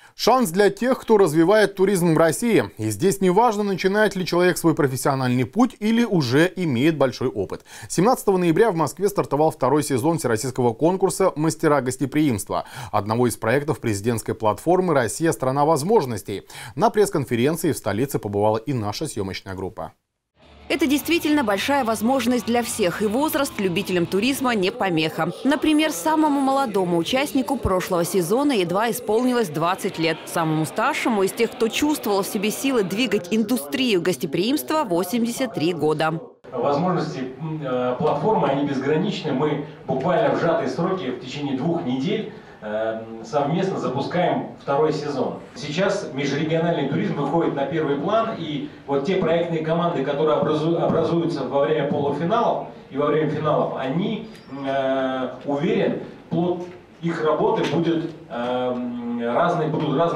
Шанс для тех, кто развивает туризм в России. И здесь не важно, начинает ли человек свой профессиональный путь или уже имеет большой опыт. 17 ноября в Москве стартовал второй сезон всероссийского конкурса «Мастера гостеприимства», одного из проектов президентской платформы «Россия – страна возможностей». На пресс-конференции в столице побывала и наша съемочная группа. Это действительно большая возможность для всех, и возраст любителям туризма не помеха. Например, самому молодому участнику прошлого сезона едва исполнилось 20 лет. Самому старшему из тех, кто чувствовал в себе силы двигать индустрию гостеприимства, 83 года. Возможности платформы, они безграничны. Мы буквально в сжатые сроки в течение 2 недель совместно запускаем второй сезон. Сейчас межрегиональный туризм выходит на первый план, и вот те проектные команды, которые образуются во время полуфиналов и во время финалов, они, уверен, плод их работы будут разные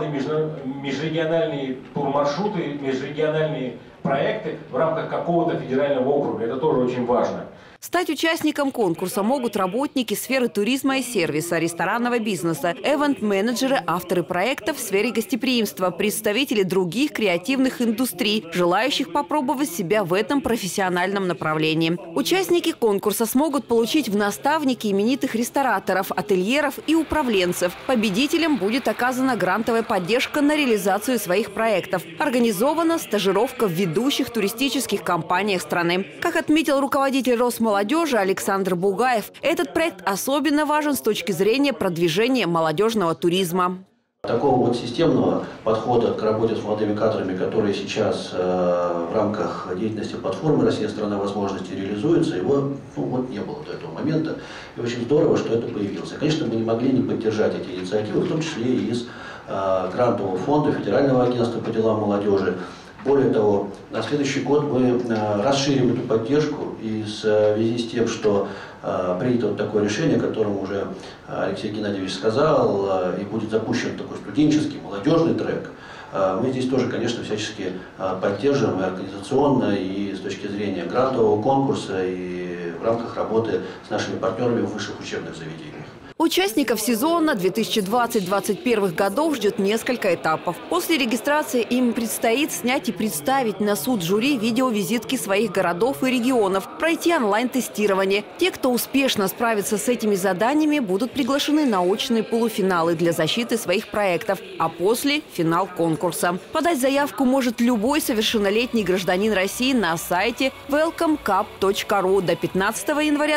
межрегиональные турмаршруты, межрегиональные проекты в рамках какого-то федерального округа. Это тоже очень важно. Стать участником конкурса могут работники сферы туризма и сервиса, ресторанного бизнеса, эвент-менеджеры, авторы проектов в сфере гостеприимства, представители других креативных индустрий, желающих попробовать себя в этом профессиональном направлении. Участники конкурса смогут получить в наставники именитых рестораторов, ательеров и управленцев. Победителям будет оказана грантовая поддержка на реализацию своих проектов. Организована стажировка в ведущих туристических компаниях страны. Как отметил руководитель Росмолодежи Александр Бугаев, этот проект особенно важен с точки зрения продвижения молодежного туризма. Такого вот системного подхода к работе с молодыми кадрами, который сейчас в рамках деятельности платформы «Россия – страна возможностей» реализуется, его не было до этого момента. И очень здорово, что это появилось. И, конечно, мы не могли не поддержать эти инициативы, в том числе и из грантового фонда Федерального агентства по делам молодежи. Более того, на следующий год мы расширим эту поддержку, и в связи с тем, что принято вот такое решение, о котором уже Алексей Геннадьевич сказал, и будет запущен такой студенческий, молодежный трек, мы здесь тоже, конечно, всячески поддерживаем и организационно, и с точки зрения грантового конкурса, и в рамках работы с нашими партнерами в высших учебных заведениях. Участников сезона 2020-2021 годов ждет несколько этапов. После регистрации им предстоит снять и представить на суд жюри видеовизитки своих городов и регионов, пройти онлайн-тестирование. Те, кто успешно справится с этими заданиями, будут приглашены на очные полуфиналы для защиты своих проектов, а после – финал конкурса. Подать заявку может любой совершеннолетний гражданин России на сайте welcomecup.ru до 15 января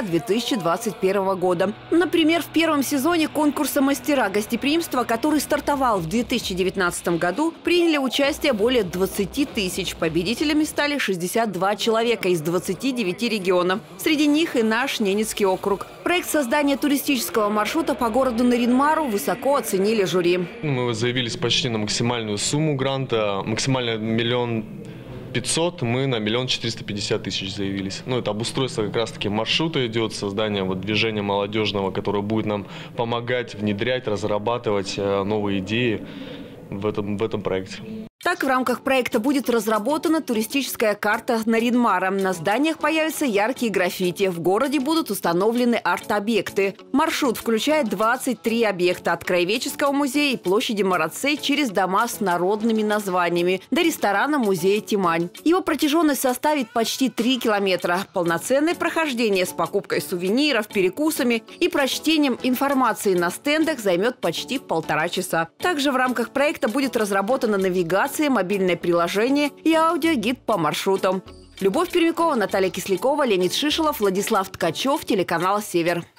2021 года. Например, в первом сезоне конкурса «Мастера гостеприимства», который стартовал в 2019 году, приняли участие более 20 тысяч. Победителями стали 62 человека из 29 регионов. Среди них и наш Ненецкий округ. Проект создания туристического маршрута по городу Нарьян-Мару высоко оценили жюри. Мы заявились почти на максимальную сумму гранта, максимально 1 500 000, мы на 1 450 000 заявились. Это обустройство как раз-таки маршрута идет, создание движения молодежного, которое будет нам помогать внедрять, разрабатывать новые идеи в этом проекте. Так, в рамках проекта будет разработана туристическая карта Нарьян-Мара. На зданиях появятся яркие граффити. В городе будут установлены арт-объекты. Маршрут включает 23 объекта от Краеведческого музея и площади Марацей через дома с народными названиями до ресторана музея Тимань. Его протяженность составит почти 3 километра. Полноценное прохождение с покупкой сувениров, перекусами и прочтением информации на стендах займет почти 1,5 часа. Также в рамках проекта будет разработана навигация, мобильное приложение и аудиогид по маршрутам. Любовь Пермякова, Наталья Кислякова, Леонид Шишелов, Владислав Ткачев, телеканал «Север».